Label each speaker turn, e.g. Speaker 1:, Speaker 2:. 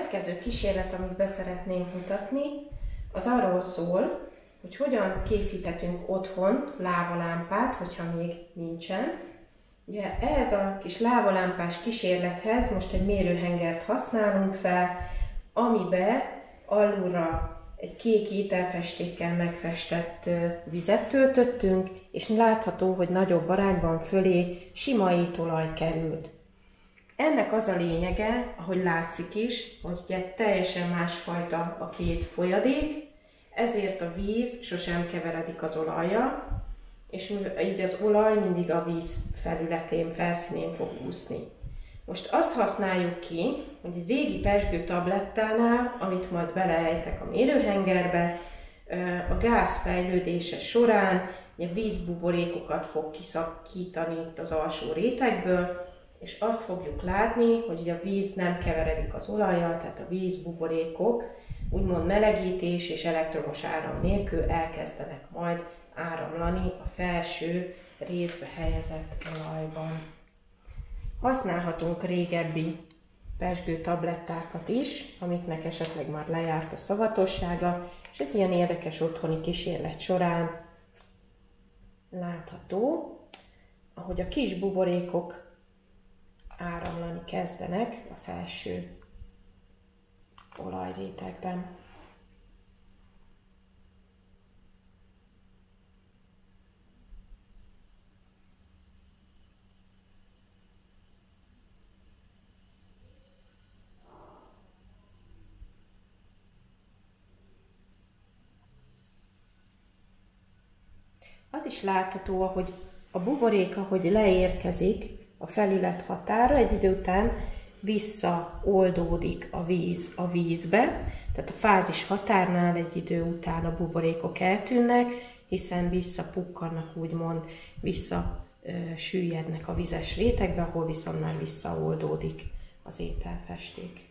Speaker 1: következő kísérlet, amit be szeretnénk mutatni, az arról szól, hogy hogyan készíthetünk otthon lávalámpát, hogyha még nincsen. Ugye ehhez a kis lávalámpás kísérlethez most egy mérőhengert használunk fel, amibe alulra egy kék ételfestékkel megfestett vizet töltöttünk, és látható, hogy nagyobb arányban fölé sima étolaj került. Ennek az a lényege, ahogy látszik is, hogy ugye teljesen másfajta a két folyadék, ezért a víz sosem keveredik az olajjal, és így az olaj mindig a víz felületén, felszínén fog úszni. Most azt használjuk ki, hogy egy régi pezsgő tablettánál, amit majd beleejtek a mérőhengerbe, a gáz fejlődése során a vízbuborékokat fog kiszakítani itt az alsó rétegből, és azt fogjuk látni, hogy a víz nem keveredik az olajjal, tehát a vízbuborékok úgymond melegítés és elektromos áram nélkül elkezdenek majd áramlani a felső részbe helyezett olajban. Használhatunk régebbi pezsgő tablettákat is, amiknek esetleg már lejárt a szavatossága, és egy ilyen érdekes otthoni kísérlet során látható, ahogy a kis buborékok áramlani kezdenek a felső olajrétegben. Az is látható, hogy a buborék, ahogy leérkezik a felület határa, egy idő után visszaoldódik a víz a vízbe, tehát a fázis határnál egy idő után a buborékok eltűnnek, hiszen visszapukkannak, úgymond visszasüllyednek a vizes rétegbe, ahol viszont már visszaoldódik az ételfesték.